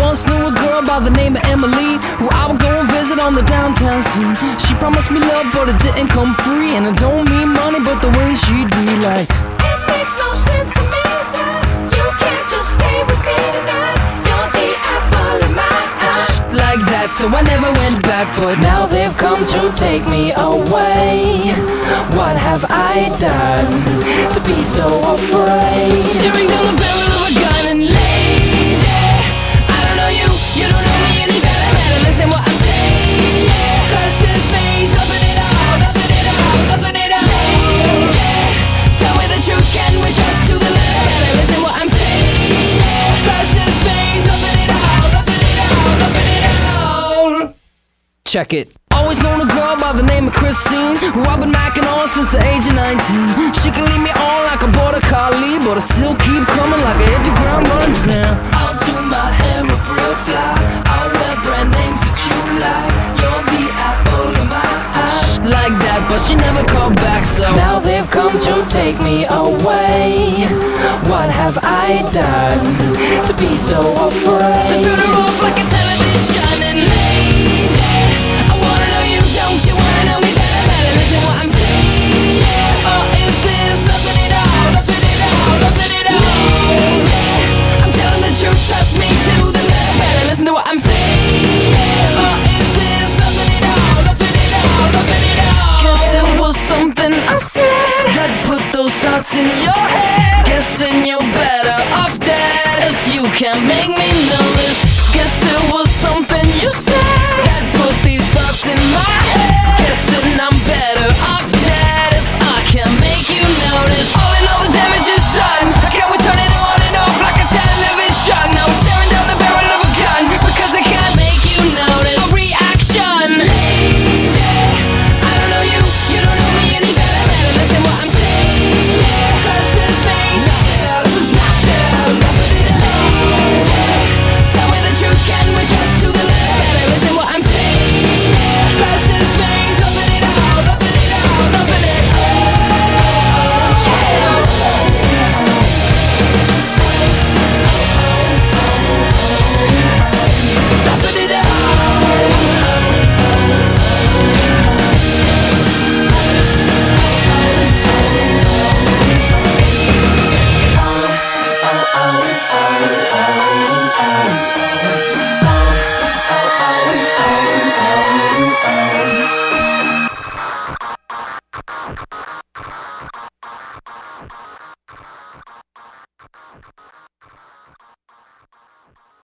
once knew a girl by the name of Emily, who I would go and visit on the downtown scene. She promised me love, but it didn't come free. And I don't mean money, but the way she'd be like, it makes no sense to me that you can't just stay with me tonight. You're the apple of my eye. Like that, so I never went back. But now they've come to take me away. What have I done to be so afraid? Staring down the barrel of a gun and lady, I don't know you, you don't know me any better. Better listen what I'm saying, yeah. Cause this means nothing at all, nothing at all, nothing at all. Lady, tell me the truth, can we trust to the letter? Better listen what I'm saying, yeah. Cause this means nothing at all, nothing at all, nothing at all. Check it. Always known a girl by the name of Christine, who I've been macking on since the age of 19. She can leave me on like a border collie, but I still keep coming like I hit the ground running. I'll do my hair up real fly, I'll wear brand names that you like. You're the apple of my eye. Like that, but she never called back, so now they've come to take me away. What have I done to be so afraid? To turn her off like a television and lady, don't you wanna know me better? Better listen what I'm saying, yeah. Or is this nothing at all, nothing at all, nothing at all? Yeah, I'm telling the truth, trust me to the letter. Better listen to what I'm saying, yeah. Or is this nothing at all, nothing at all, nothing at all? Guess it was something I said that put those thoughts in your head. Guessing you're better off dead if you can't make me nervous. Guess it was